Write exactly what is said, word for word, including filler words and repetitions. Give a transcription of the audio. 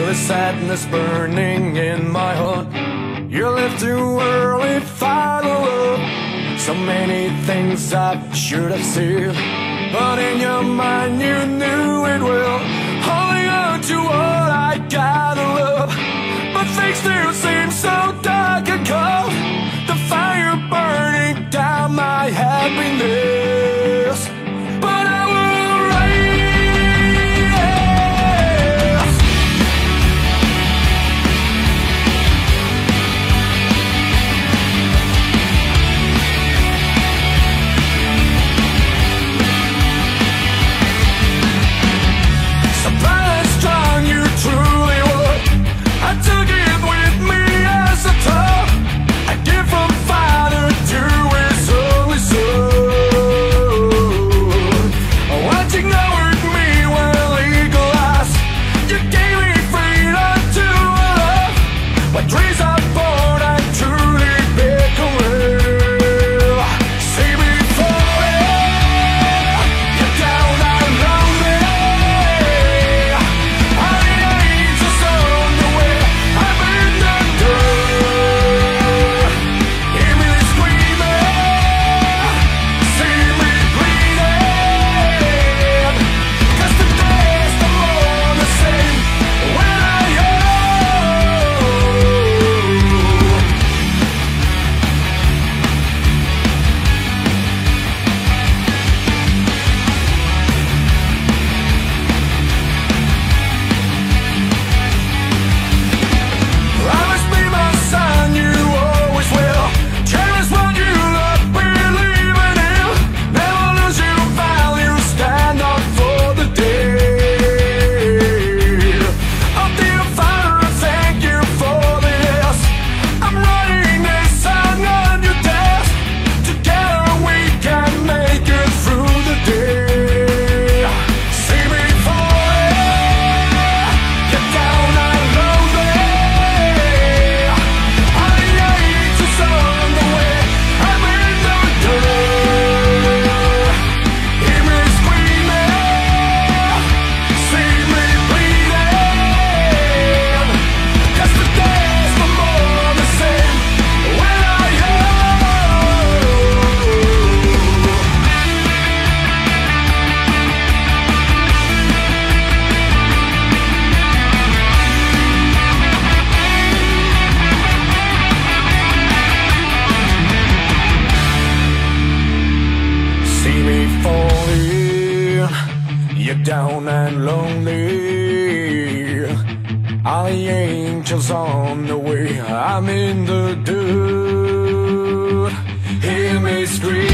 the sadness burning in my heart. You left too early, final love. So many things I should have said, but in your mind you knew it well. Holding on to what I gotta love, but things still seem so dark and cold. The fire burning down my happiness, but I will rise. Surprised strong you truly were. I took it with me as a toll. I give from father to his only son. Watching over me when legalized, you gave me freedom to love. When dreams are born and truly become real. See me falling, you're down and lonely. All the angels on the way, I'm in the dirt. Hear me screaming, see me bleeding. 'Cause the days no more the same when I promise me, my son, you always will. Cherish what you love, believe in it. Never lose your value, stand up for the day. Oh dear Father, thank you for this. I'm writing this song on your desk. Together we can make it through the day. See me falling, you're down and lonely. All the angels on the way, I'm in the dirt. Hear me screaming, see me bleeding. 'Cause the days no more the same when I see me falling, you're down and lonely. All the angels on the way, I'm in the dirt. Hear me scream.